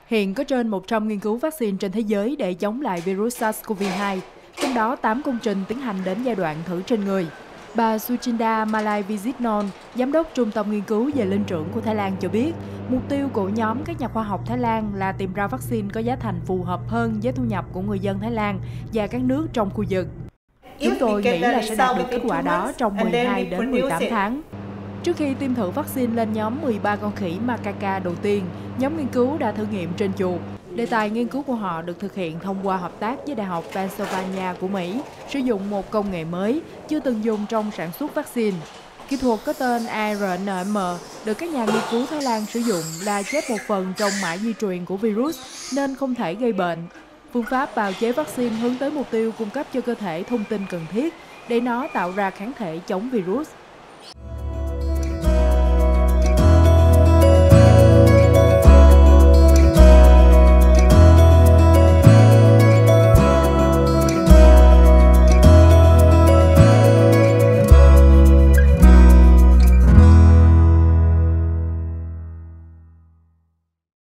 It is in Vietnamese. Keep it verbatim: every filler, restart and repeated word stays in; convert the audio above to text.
Hiện có trên một trăm nghiên cứu vaccine trên thế giới để chống lại virus SARS-xê o vê hai, trong đó tám công trình tiến hành đến giai đoạn thử trên người. Bà Suchinda Malavijitnon, giám đốc Trung tâm Nghiên cứu về linh trưởng của Thái Lan cho biết, mục tiêu của nhóm các nhà khoa học Thái Lan là tìm ra vaccine có giá thành phù hợp hơn với thu nhập của người dân Thái Lan và các nước trong khu vực. Chúng tôi nghĩ là sẽ đạt được kết quả đó trong mười hai đến mười tám tháng. Trước khi tiêm thử vaccine lên nhóm mười ba con khỉ macaca đầu tiên, nhóm nghiên cứu đã thử nghiệm trên chuột. Đề tài nghiên cứu của họ được thực hiện thông qua hợp tác với Đại học Pennsylvania của Mỹ, sử dụng một công nghệ mới, chưa từng dùng trong sản xuất vaccine. Kỹ thuật có tên a rờ en em được các nhà nghiên cứu Thái Lan sử dụng là chép một phần trong mã di truyền của virus nên không thể gây bệnh. Phương pháp bào chế vaccine hướng tới mục tiêu cung cấp cho cơ thể thông tin cần thiết để nó tạo ra kháng thể chống virus.